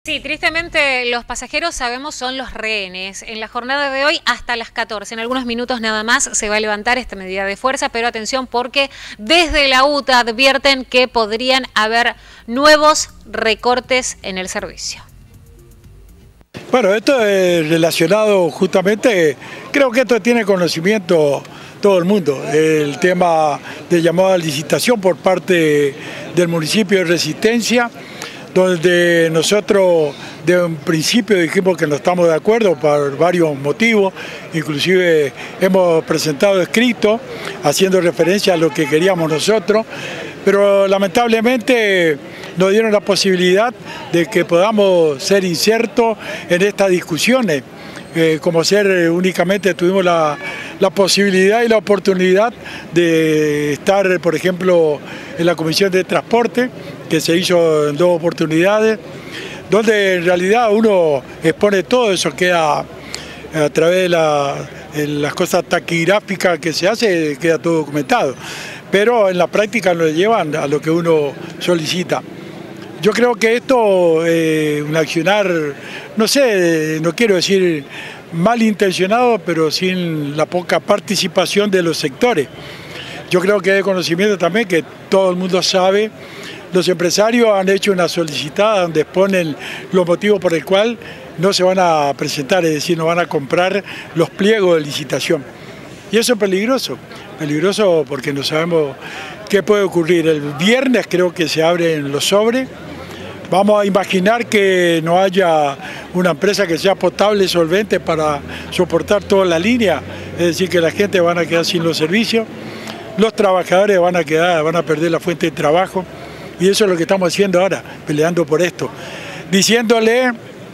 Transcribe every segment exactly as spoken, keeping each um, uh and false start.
Sí, tristemente los pasajeros, sabemos, son los rehenes. En la jornada de hoy hasta las catorce, en algunos minutos nada más, se va a levantar esta medida de fuerza, pero atención porque desde la U T A advierten que podrían haber nuevos recortes en el servicio. Bueno, esto es relacionado justamente, creo que esto tiene conocimiento todo el mundo, el tema de llamada licitación por parte del municipio de Resistencia, donde nosotros de un principio dijimos que no estamos de acuerdo por varios motivos, inclusive hemos presentado escritos haciendo referencia a lo que queríamos nosotros, pero lamentablemente nos dieron la posibilidad de que podamos ser insertos en estas discusiones. Eh, como ser únicamente tuvimos la, la posibilidad y la oportunidad de estar, por ejemplo, en la Comisión de Transporte, que se hizo en dos oportunidades, donde en realidad uno expone todo, eso queda a través de la, en las cosas taquigráficas que se hace, queda todo documentado, pero en la práctica lo llevan a lo que uno solicita. Yo creo que esto, eh, un accionar, no sé, no quiero decir malintencionado, pero sin la poca participación de los sectores. Yo creo que es de conocimiento también que todo el mundo sabe, los empresarios han hecho una solicitada donde exponen los motivos por el cual no se van a presentar, es decir, no van a comprar los pliegos de licitación. Y eso es peligroso, peligroso porque no sabemos qué puede ocurrir. El viernes creo que se abren los sobres. Vamos a imaginar que no haya una empresa que sea potable, solvente para soportar toda la línea, es decir, que la gente van a quedar sin los servicios, los trabajadores van a quedar, van a perder la fuente de trabajo, y eso es lo que estamos haciendo ahora, peleando por esto, diciéndole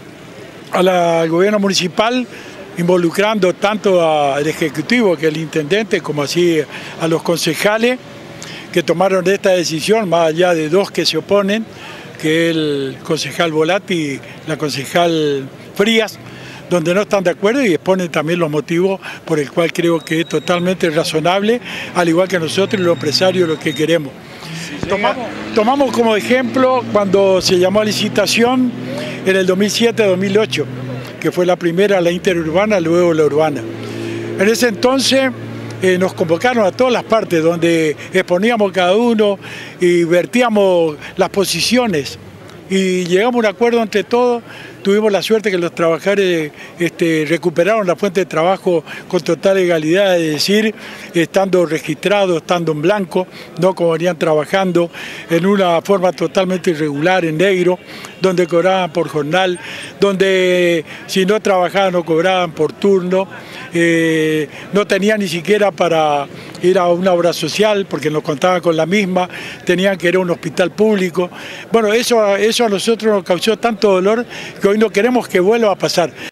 a la, al gobierno municipal, involucrando tanto al ejecutivo, que es el intendente, como así a los concejales que tomaron esta decisión, más allá de dos que se oponen, que es el concejal Volati y la concejal Frías, donde no están de acuerdo y exponen también los motivos por el cual creo que es totalmente razonable, al igual que nosotros los empresarios lo que queremos. Tomamos, tomamos como ejemplo cuando se llamó a licitación en el dos mil siete dos mil ocho, que fue la primera, la interurbana, luego la urbana. En ese entonces eh, nos convocaron a todas las partes donde exponíamos cada uno y vertíamos las posiciones y llegamos a un acuerdo entre todos. Tuvimos la suerte que los trabajadores este, recuperaron la fuente de trabajo con total legalidad, es decir, estando registrados, estando en blanco, no como venían trabajando en una forma totalmente irregular, en negro, donde cobraban por jornal, donde si no trabajaban no cobraban por turno, eh, no tenían ni siquiera para ir a una obra social porque nos contaban con la misma, tenían que ir a un hospital público. Bueno, eso, eso a nosotros nos causó tanto dolor que hoy no queremos que vuelva a pasar.